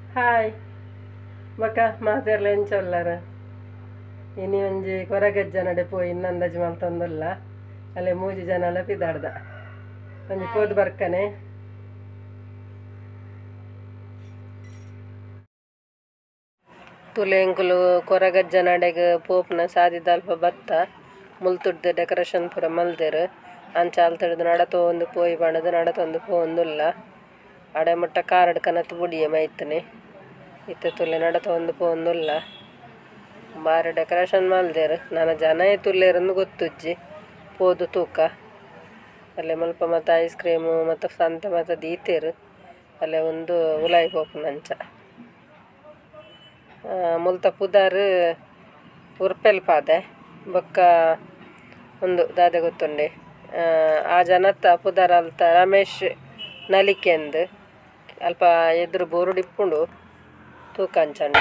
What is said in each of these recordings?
Hi ಬಕ ಮಾತೆರ್ಲ ಎಂಚೊಲ್ಲರ ಇನಿ ಒಂಜಿ ಕೊರಗಜ್ಜ ನಡೆ ಪೋಯಿ ಇನ್ನಂದಾಜಿ ಮಲ್ತೊಂದುಲ್ಲ ಅಲ್ಲೇ ಮೂಜಿ ಜನ ಎಲ್ಲ ಪಿದಾಡ್ದ ಒಂಜಿ ಪೋದು ಬರ್ಕನೆ ತುಲೆಂಕುಲು ಕೊರಗಜ್ಜ ನಡೆಗ್ ಪೋಪ್ನ ಸಾದಿದ ಅಲ್ಪ ಬತ್ತ ಮುಲ್ತುಡ್ದು ಡೆಕೋರೇಷನ್ ಪೂರ ಮಲ್ದೆರ್ ಅಂಚ ಅಲ್ತಡ್ದು ನಡತೊಂದು ಪೋಯಿ ಬಣ್ಣದು ನಡತೊಂದು ಪೋಂದುಲ್ಲ ಅಡೆ ಮುಟ್ಟ ಕಾರ್ಡ್ ಕನತ್ ಬುಡಿಯ ಮೈತನೆ ಇತ್ತೆ ತುಲೆ ನಡತೊಂದು ಪೋಂದುಲ್ಲ ಬಾರಿ ಡೆಕೋರೇಷನ್ ಮಲ್ದೆರ್ ನನ್ನ ಜನ ತುಲ್ಲೆರಂದು ಗೊತ್ತುಜ್ಜಿ ಪೋದು ತೂಕ ಅಲ್ಲೇ ಮುಲ್ಪ ಮತ್ತು ಐಸ್ ಕ್ರೀಮು ಮತ್ತು ಸಂತೆ ಮತ್ತು ದೀತೆರ್ ಅಲ್ಲೇ ಒಂದು ಉಲಾಯಿ ಪೋಪುನಂಚ ಮುಲ್ತ ಪುದಾರ್ ಉರ್ಪೆಲ್ ಪಾದೆ ಬೊಕ್ಕ ಒಂದು ದಾದೆ ಗೊತ್ತುಂಡೆ ಆ ಜನತ್ತ ಪುದಾರ್ ಅಲ್ತ ರಮೇಶ್ ನಲಿಕೆಂದು ಅಲ್ಪ ಎದುರು ಬೋರ್ಡ್ ಇಪ್ಪುಂಡು ತೂಕಂಚಂಡ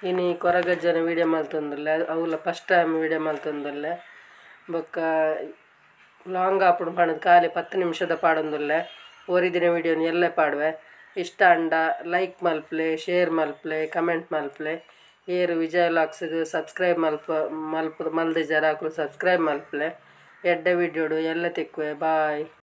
ಇನಿ ಕೊರಗಜ್ಜನ ವೀಡಿಯೋ ಮಲ್ತೊಂದುಲ್ಲೆ ಅವ್ಲ ಫಸ್ಟ್ ಟೈಮ್ ವೀಡಿಯೋ ಮಲ್ತೊಂದುಲ್ಲೆ ಬೊಕ್ಕ ಲಾಂಗ್ ಆಪುಂಡು ಪಂಡದು ಖಾಲಿ 10 ನಿಮಿಷದ ಪಾಡೊಂದುಲ್ಲೆ ಒರಿದಿನ ವೀಡಿಯೋನು ಎಲ್ಲೆ ಪಾಡುವೆ ಇಷ್ಟ ಅಂಡ ಲೈಕ್ ಮಲ್ಪ್ಲೆ ಶೇರ್ ಮಲ್ಪ್ಲೆ ಕಮೆಂಟ್ ಮಲ್ಪ್ಲೆ ಏರು ವಿಜಯ ಲಾಕ್ಸ್ಗ್ ಸಬ್ಸ್ಕ್ರೈಬ್ ಮಲ್ದಿಜಾರ್ ಆಕುಲು ಸಬ್ಸ್ಕ್ರೈಬ್ ಮಲ್ಪ್ಲೆ ಎಡ್ಡೆ ವೀಡಿಯೋಡು ಎಲ್ಲ ತಿಕ್ಕುವೆ ಬಾಯ್.